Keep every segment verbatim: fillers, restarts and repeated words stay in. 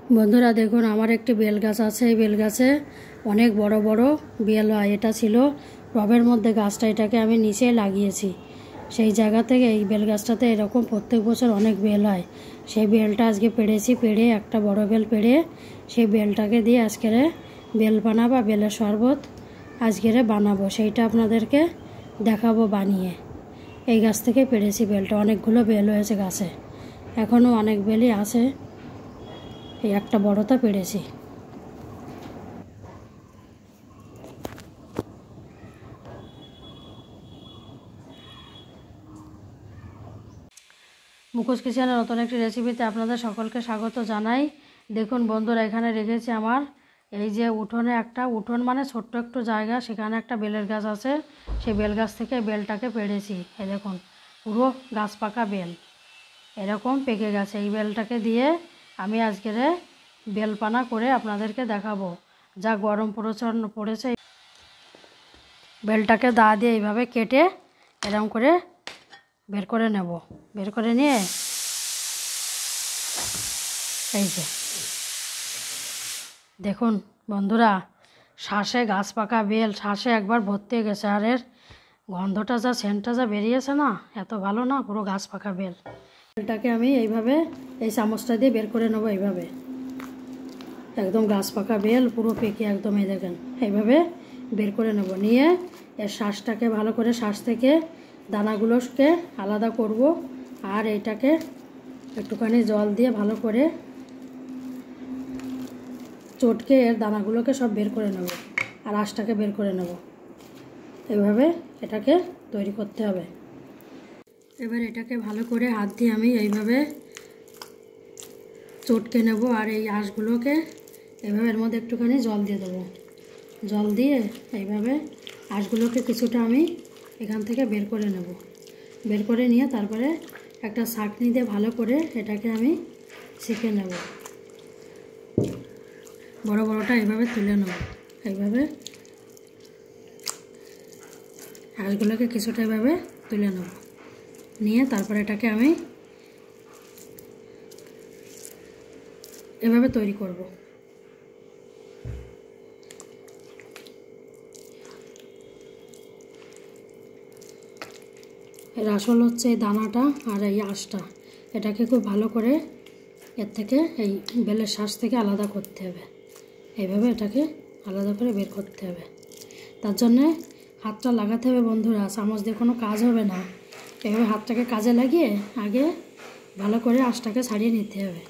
বন্ধুরা দেখুন, আমার একটি বেল গাছ আছে। এই বেল গাছে অনেক বড় বড় বেল হয়। এটা ছিল টবের মধ্যে গাছটা, এটাকে আমি নিচে লাগিয়েছি। সেই জায়গা থেকে এই বেল গাছটাতে এরকম প্রত্যেক বছর অনেক বেল হয়। সেই বেলটা আজকে পেড়েছি, পেড়ে একটা বড় বেল পেড়ে সেই বেলটাকে দিয়ে আজকের বেলপানা বা বেলের শরবত আজকের বানাবো, সেইটা আপনাদেরকে দেখাবো বানিয়ে। এই গাছ থেকে পেড়েছি বেলটা, অনেকগুলো বেল হয়েছে গাছে, এখনও অনেক বেলই আছে। এই একটা বড়টা পেড়েছি। মুখোশ কিচেনের নতুন একটি রেসিপিতে আপনাদের সকলকে স্বাগত জানাই। দেখুন বন্ধুরা, এখানে রেখেছি আমার এই যে উঠোনে একটা উঠোন মানে ছোট্ট একটু জায়গা, সেখানে একটা বেলের গাছ আছে। সেই বেল গাছ থেকে বেলটাকে পেড়েছি। এই দেখুন, পুরো গাছ পাকা বেল এরকম পেকে গেছে। এই বেলটাকে দিয়ে আমি আজকের বেলপানা করে আপনাদেরকে দেখাবো। যা গরম প্রচণ্ড পড়েছে, বেলটাকে দা দিয়ে এইভাবে কেটে এরকম করে বের করে নেব। বের করে নিয়ে এই যে দেখুন বন্ধুরা, শ্বাসে গাছ পাকা বেল, শ্বাসে একবার ভর্তি হয়ে গেছে। আর এর গন্ধটা যা, সেন্টটা যা বেরিয়েছে না, এত ভালো না, পুরো গাছ পাকা বেল। বেলটাকে আমি এইভাবে এই চামচটা দিয়ে বের করে নেবো। এইভাবে একদম গাছ পাকা বেল পুরো পেকে একদম, এই দেখেন এইভাবে বের করে নেব। নিয়ে এর শ্বাসটাকে ভালো করে, শ্বাস থেকে দানাগুলোকে আলাদা করব। আর এইটাকে একটুখানি জল দিয়ে ভালো করে চটকে এর দানাগুলোকে সব বের করে নেব, আর আঁশটাকে বের করে নেব। এইভাবে এটাকে তৈরি করতে হবে। এবার এটাকে ভালো করে হাত দিয়ে আমি এইভাবে চটকে নেব। আর এই আঁশগুলোকে এইভাবে এর মধ্যে একটুখানি জল দিয়ে দেবো। জল দিয়ে এইভাবে আঁশগুলোকে কিছুটা আমি এখান থেকে বের করে নেব। বের করে নিয়ে তারপরে একটা ছাঁকনি দিয়ে ভালো করে এটাকে আমি ছেঁকে নেব। বড় বড়টা এইভাবে তুলে নেব। এইভাবে আঁশগুলোকে কিছুটা এভাবে তুলে নেব। নিয়ে তারপরে এটাকে আমি এভাবে তৈরি করব। এর আসল হচ্ছে এই দানাটা আর এই আঁশটা। এটাকে খুব ভালো করে এর থেকে, এই বেলের শ্বাস থেকে আলাদা করতে হবে। এইভাবে এটাকে আলাদা করে বের করতে হবে। তার জন্যে হাতটা লাগাতে হবে বন্ধুরা, চামচ দিয়ে কোনো কাজ হবে না। এভাবে হাতটাকে কাজে লাগিয়ে আগে ভালো করে আঁশটাকে ছাড়িয়ে নিতে হবে।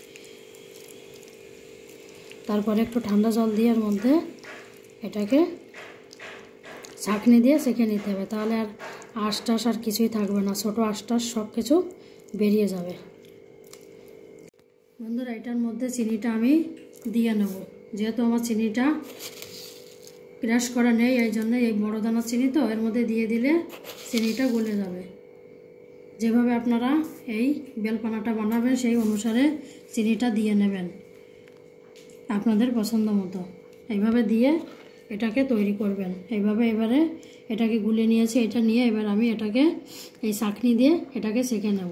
তারপরে একটু ঠান্ডা জল দিয়ে এর মধ্যে এটাকে ছাঁকনি দিয়ে সেঁকে নিতে হবে। তাহলে আর আঁশ টাশ আর কিছুই থাকবে না, ছোটো আঁশ টাশ সব কিছু বেরিয়ে যাবে। বন্ধুরা, এটার মধ্যে চিনিটা আমি দিয়ে নেব। যেহেতু আমার চিনিটা ক্রাশ করা নেই, এই জন্য এই বড় দানার চিনি তো, এর মধ্যে দিয়ে দিলে চিনিটা গলে যাবে। যেভাবে আপনারা এই বেলপানাটা বানাবেন সেই অনুসারে চিনিটা দিয়ে নেবেন আপনাদের পছন্দ মতো। এইভাবে দিয়ে এটাকে তৈরি করবেন। এইভাবে এবারে এটাকে গুলে নিয়েছি। এটা নিয়ে এবার আমি এটাকে এই ছাঁকনি দিয়ে এটাকে সেঁকে নেব।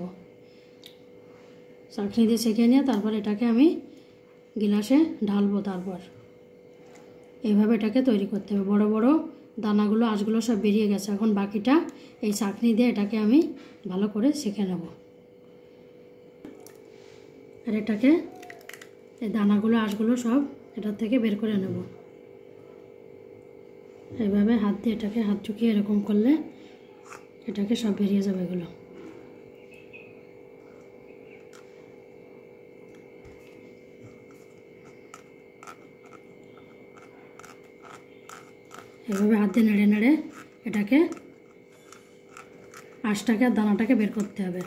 ছাঁকনি দিয়ে সেঁকে নিয়ে তারপর এটাকে আমি গিলাসে ঢালবো। তারপর এইভাবে এটাকে তৈরি করতে হবে। বড় বড় দানাগুলো, আঁশগুলো সব বেরিয়ে গেছে। এখন বাকিটা এই ছাঁকনি দিয়ে এটাকে আমি ভালো করে সেঁকে নেব। আর এটাকে এই দানাগুলো, আঁশগুলো সব এটার থেকে বের করে নেব। এইভাবে হাত দিয়ে এটাকে হাত চুকিয়ে এরকম করলে এটাকে সব বেরিয়ে যাবে এগুলো। এভাবে হাত দিয়ে নেড়ে নেড়ে এটাকে আঁশটাকে আর দানাটাকে বের করতে হবে।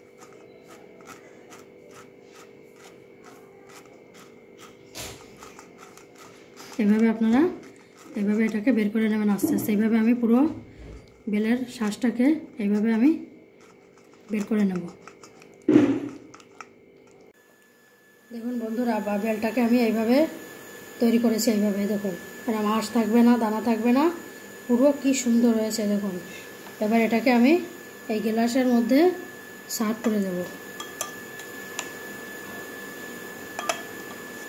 এভাবে আপনারা এইভাবে এটাকে বের করে নেবেন আস্তে আস্তে। এইভাবে আমি পুরো বেলের শ্বাসটাকে এইভাবে আমি বের করে নেব। দেখুন বন্ধুরা, বা বেলটাকে আমি এইভাবে তৈরি করেছি। এইভাবে দেখুন, আর আঁশ থাকবে না, দানা থাকবে না, পুরো কি সুন্দর হয়েছে দেখুন। এবার এটাকে আমি এই গ্লাসের মধ্যে সার্ভ করে দেব।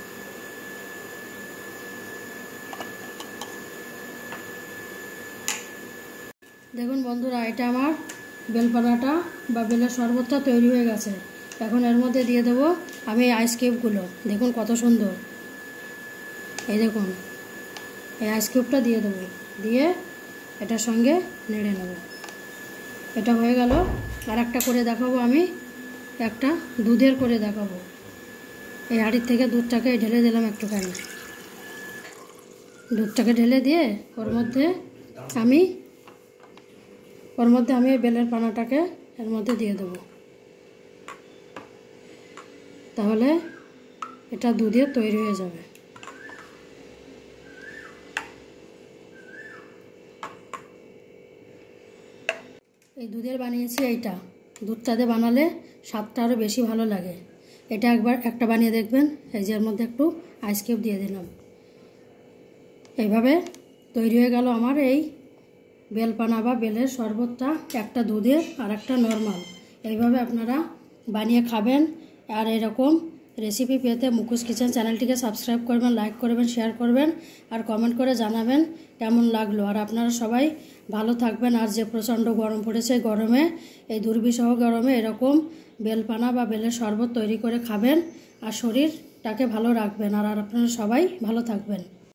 দেখুন বন্ধুরা, এটা আমার বেলপানাটা বা বেলের শরবতটা তৈরি হয়ে গেছে। এখন এর মধ্যে দিয়ে দেবো আমি এই আইস কিউবগুলো। দেখুন কত সুন্দর, এই দেখুন এই আইস কিউবটা দিয়ে দেবো, দিয়ে এটার সঙ্গে নেড়ে নেব। এটা হয়ে গেল। আর একটা করে দেখাবো আমি, একটা দুধের করে দেখাবো। এই হাঁড়ির থেকে দুধটাকে ঢেলে দিলাম একটুখানি, দুধটাকে ঢেলে দিয়ে ওর মধ্যে আমি ওর মধ্যে আমি বেলের পানাটাকে এর মধ্যে দিয়ে দেবো। তাহলে এটা দুধে তৈরি হয়ে যাবে। এই দুধের বানিয়েছি, এইটা দুধটাতে বানালে স্বাদটা আরও বেশি ভালো লাগে। এটা একবার একটা বানিয়ে দেখবেন। এই যে এর মধ্যে একটু আইস কিউব দিয়ে দিলাম। এইভাবে তৈরি হয়ে গেল আমার এই বেলপানা বা বেলের শরবতটা, একটা দুধের আর একটা নর্মাল। এইভাবে আপনারা বানিয়ে খাবেন। আর এরকম রেসিপি পেতে মুখোশ কিচেন চ্যানেলটিকে সাবস্ক্রাইব করবেন, লাইক করবেন, শেয়ার করবেন আর কমেন্ট করে জানাবেন কেমন লাগলো। আর আপনারা সবাই ভালো থাকবেন। আর যে প্রচণ্ড গরম পড়েছে, গরমে এই দুর্বিষহ গরমে এরকম বেলপানা বা বেলের শরবত তৈরি করে খাবেন আর শরীরটাকে ভালো রাখবেন। আর আপনারা সবাই ভালো থাকবেন।